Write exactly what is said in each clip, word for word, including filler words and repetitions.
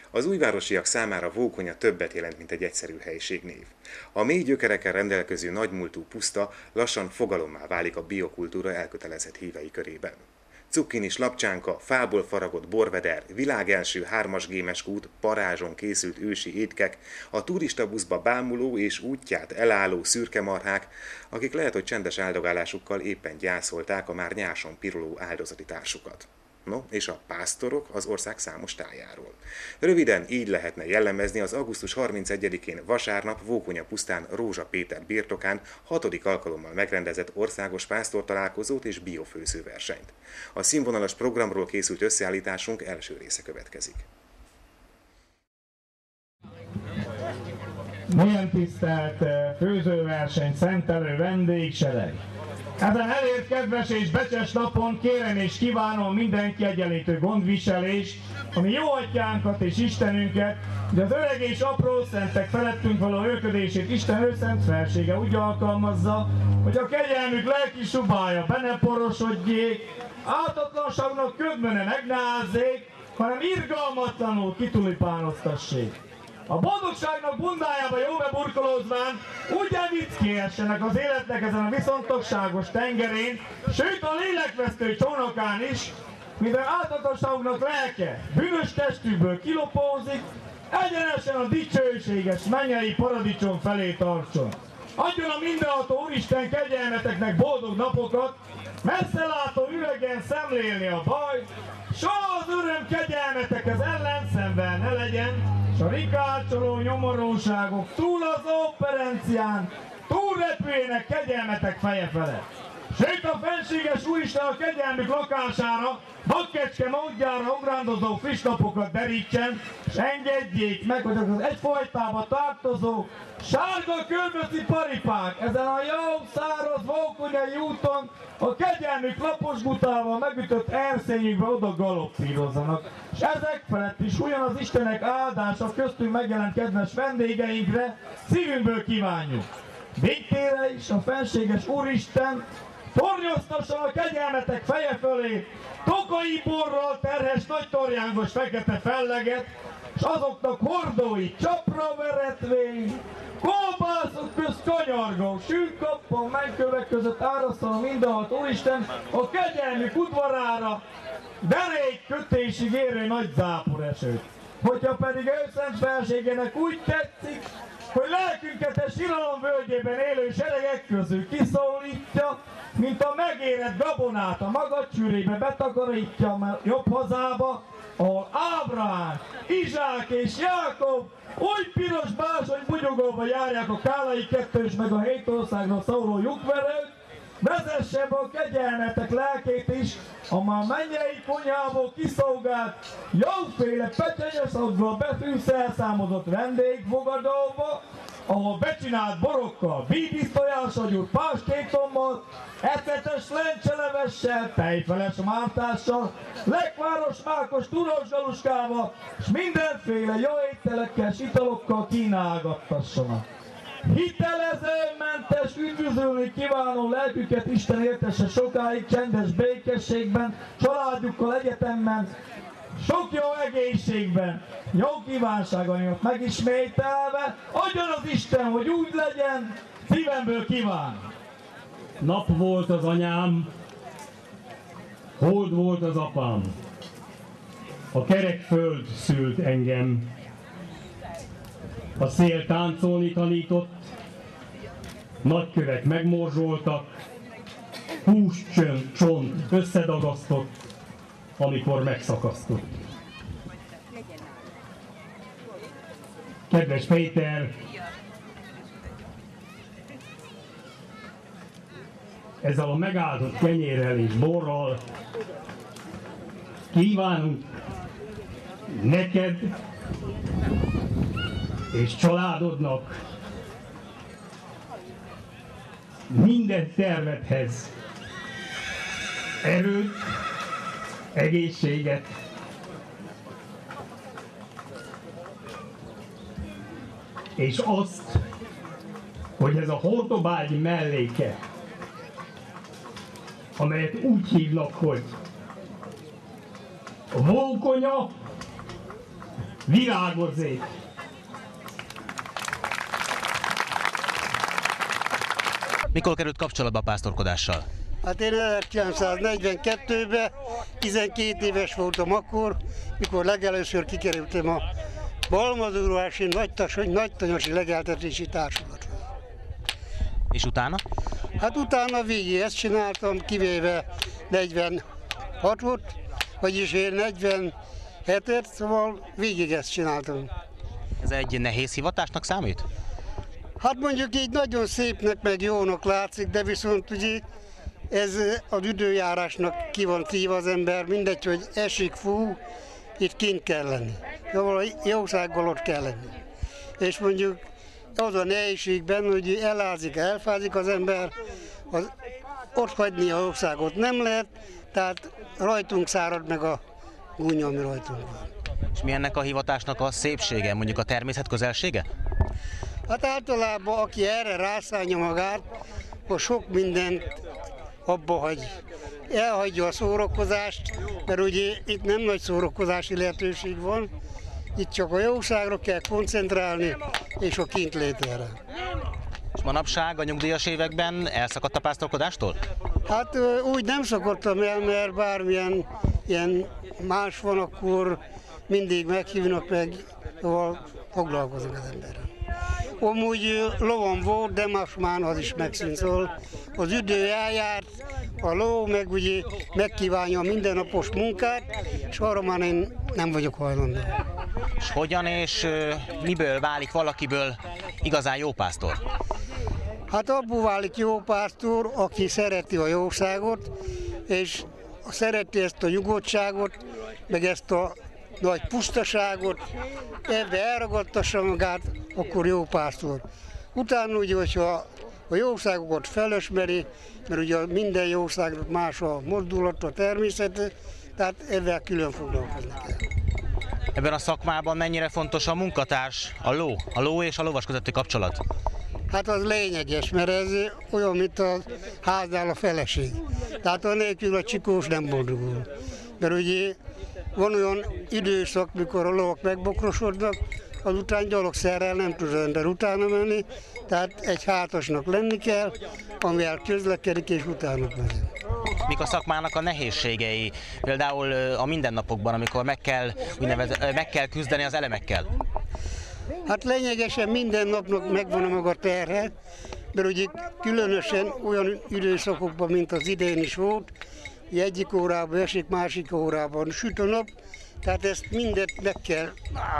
Az újvárosiak számára Vókonya többet jelent, mint egy egyszerű helységnév. A mély gyökerekkel rendelkező nagymúltú puszta lassan fogalommá válik a biokultúra elkötelezett hívei körében. Cukkinis lapcsánka, fából faragott borveder, világelső hármas gémes kút, parázson készült ősi étkek, a turistabuszba bámuló és útját elálló szürkemarhák, akik lehet, hogy csendes áldogálásukkal éppen gyászolták a már nyáson piruló áldozati társukat. No, és a pásztorok az ország számos tájáról. Röviden így lehetne jellemezni az augusztus harmincegyedikén vasárnap Vókonya pusztán Rózsa Péter birtokán hatodik alkalommal megrendezett országos pásztortalálkozót és biofőzőversenyt. A színvonalas programról készült összeállításunk első része következik. Milyen tisztelt főzőverseny szentelő vendégsereg! Ezen elért kedves és becses napon kérem és kívánom mindenki egyenlítő gondviselést, ami jó atyánkat és Istenünket, hogy az öreg és apró szentek felettünk való őrködését Isten őszent felsége úgy alkalmazza, hogy a kegyelmük lelki subája be ne porosodjék, ártatlanságnak ködbe ne megnázzék, hanem irgalmatlanul kitulipánoztassék. A boldogságnak bundájába jó beburkolózván úgy evickéhessenek az életnek ezen a viszontagságos tengerén, sőt a lélekvesztő csónakán is, minden áltatosságnak lelke bűnös testükből kilopózik, egyenesen a dicsőséges mennyei paradicsom felé tartson. Adjon a mindenható Úristen kegyelmeteknek boldog napokat, messzelátó üregen szemlélni a baj, soha az öröm kegyelmetekhez ellenszemvel ne legyen, s a rikácsoló nyomoróságok túl az operencián, túl repüljenek kegyelmetek feje felett. Sőt a fenséges Úristen a kegyelmük lakására, bakkecske módjára ugrándozó friss napokat derítsen, és engedjék meg, hogy az egyfajtába tartozó sárga körböci paripák ezen a jó száraz Vókonyai úton a kegyelmük lapos butával megütött erszényükbe oda galoppírozzanak. És ezek felett is ugyanaz Istenek áldása köztünk megjelent kedves vendégeinkre szívünkből kívánjuk. Végtére is a fenséges Úristen tornyoztasson a kegyelmetek feje fölé tokai borral terhes nagy torjángos fekete felleget, és azoknak hordói csapra veretvény, kolbászok közt kanyargó, sűrkappon, menykövek között árasztal a mindenhat Úristen a kegyelmük udvarára derék kötésig érő nagy záporesőt. Hogyha pedig ő szent felségének úgy tetszik, hogy lelkünket a síralom völgyében élő seregek közül kiszólítja, mint a megérett gabonát a magacsűrébe betakarítja a jobb hazába, ahol Ábrahám, Izsák és Jákob úgy piros bázsony bunyogóba járják a kálai kettős meg a hét országra szóló lyukverőt, vezesse be a kegyelmetek lelkét is, a már mennyei konyhából kiszolgált, jóféle petenyeszaggal befűsz elszámozott vendégfogadóba, ahol becsinált borokkal, bíbisztojásagyú pástétommal, ecetes lencselevessel, tejfeles mártással, lekváros mákos turosgaluskával, és mindenféle jó ételekkel, italokkal kínálgattassanak. Hitelezőmentes, üdvözölni kívánó lelküket Isten éltesse sokáig csendes békességben, családjukkal egyetemben, sok jó egészségben, jó kívánságaimat megismételve, adjon az Isten, hogy úgy legyen, szívemből kíván. Nap volt az anyám, hold volt az apám, a kerek föld szült engem, a szél táncolni tanított, nagykövek megmorzsoltak, húscsönd, csont összedagasztott, amikor megszakasztott. Kedves Péter, ezzel a megáldott kenyérrel és borral kívánunk neked és családodnak minden tervedhez erőt, egészséget, és azt, hogy ez a Hortobágyi melléke, amelyet úgy hívnak, hogy Vókonya, virágozzék! Mikor került kapcsolatba a pásztorkodással? Hát én ezerkilencszáznegyvenkettőben tizenkét éves voltam akkor, mikor legelőször kikerültem a Balmazúrvárosi Nagytanyosi Legeltetési Társulatról. És utána? Hát utána végig ezt csináltam, kivéve negyvenhatot, vagyis én negyvenhetet, szóval végig ezt csináltam. Ez egy nehéz hivatásnak számít? Hát mondjuk így nagyon szépnek meg jónak látszik, de viszont ugye ez az időjárásnak ki van téve az ember, mindegy, hogy esik, fú, itt kint kell lenni. Jószággal ott kell lenni. És mondjuk az a nehézségben, hogy elázik, elfázik az ember, az, ott hagyni a jószágot nem lehet, tehát rajtunk szárad meg a gúnya, ami rajtunk van. És mi ennek a hivatásnak a szépsége, mondjuk a természet közelsége? Hát általában, aki erre rászállja magát, akkor sok mindent abba hagy. Elhagyja a szórakozást, mert ugye itt nem nagy szórakozási lehetőség van, itt csak a jószágra kell koncentrálni, és a kintlétre. És manapság a nyugdíjas években elszakadt a pásztorkodástól? Hát úgy nem szakadtam el, mert bármilyen ilyen más van, akkor mindig meghívnak meg, ahol foglalkozunk az emberrel. Amúgy lovam volt, de most már az is megszűnt, szóval az idő eljárt, a ló meg ugye megkívánja a mindennapos munkát, és arra már én nem vagyok hajlandó. És hogyan és miből válik valakiből igazán jó pásztor? Hát abból válik jó pásztor, aki szereti a jószágot, és szereti ezt a nyugodtságot, meg ezt a nagy pusztaságot, ebbe elragadtassa magát, akkor jó pásztor. Utána ugye, hogyha a jószágokat felismeri, mert ugye minden jószágnak más a mozdulat, a természet, tehát ezzel külön foglalkozni kell. Ebben a szakmában mennyire fontos a munkatárs, a ló, a ló és a lovas közötti kapcsolat? Hát az lényeges, mert ez olyan, mint a háznál a feleség. Tehát anélkül a csikós nem boldogul. Mert ugye van olyan időszak, mikor a lovak megbokrosodnak, azután gyalogszerrel nem tud az ember utána menni, tehát egy hátasnak lenni kell, amivel közlekedik és utána megy. Mik a szakmának a nehézségei, például a mindennapokban, amikor meg kell, meg kell küzdeni az elemekkel? Hát lényegesen minden napnak megvan a maga terhe, mert ugye különösen olyan időszakokban, mint az idén is volt, hogy egyik órában esik, másik órában süt a nap, tehát ezt mindet meg kell,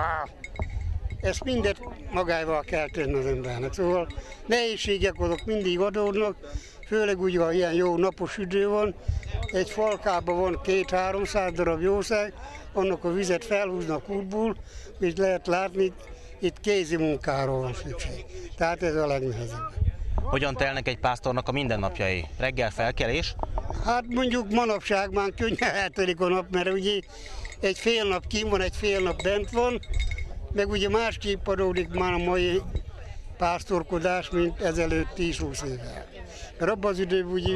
ezt mindet magával kell tenni az embernek. Szóval nehézségek azok mindig adódnak, főleg ugye, ha ilyen jó napos idő van, egy falkában van két-háromszáz darab jószág, annak a vizet felhúznak útból, és lehet látni, itt kézi munkáról van szükség. Tehát ez a legnehezebb. Hogyan telnek egy pásztornak a mindennapjai? Reggel felkelés? Hát mondjuk manapság már könnyen eltelik a nap, mert ugye egy fél nap kint van, egy fél nap bent van, meg ugye másképp adódik már a mai pásztorkodás, mint ezelőtt tíz-húsz évvel. Mert abban az időben ugye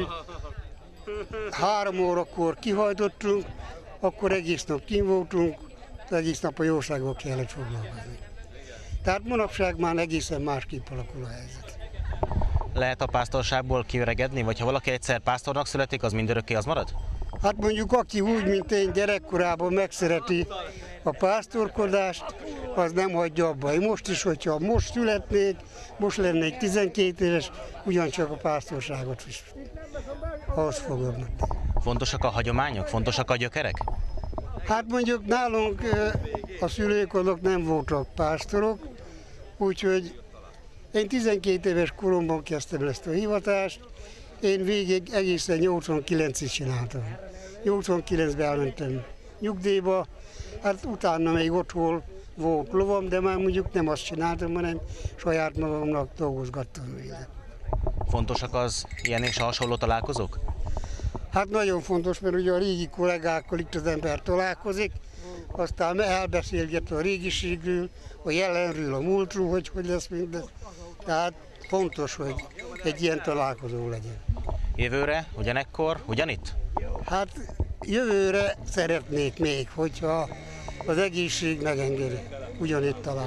három órakor kihajtottunk, akkor egész nap kint voltunk, egész nap a jószággal kellett foglalkozni. Tehát manapság már egészen másképp alakul a helyzet. Lehet a pásztorságból kiöregedni, vagy ha valaki egyszer pásztornak születik, az mindörökké az marad? Hát mondjuk aki úgy, mint én gyerekkorában megszereti a pásztorkodást, az nem hagyja abba. Én most is, hogyha most születnék, most lennék tizenkét éves, ugyancsak a pásztorságot is ahhoz fogadnak. Fontosak a hagyományok, fontosak a gyökerek? Hát mondjuk nálunk a szülők azok nem voltak pásztorok, úgyhogy én tizenkét éves koromban kezdtem ezt a hivatást, én végig egészen nyolcvankilencig csináltam. nyolcvankilencben elmentem nyugdíjba, hát utána még otthon volt lovam, de már mondjuk nem azt csináltam, hanem saját magamnak dolgozgattam végre. Fontosak az ilyen és hasonló találkozók? Hát nagyon fontos, mert ugye a régi kollégákkal itt az ember találkozik, aztán elbeszélget a régiségről, a jelenről, a múltról, hogy hogy lesz mindez. Tehát fontos, hogy egy ilyen találkozó legyen. Jövőre, ugyanekkor, ugyanitt? Hát jövőre szeretnék még, hogyha az egészség megengedi. ugyanitt talál.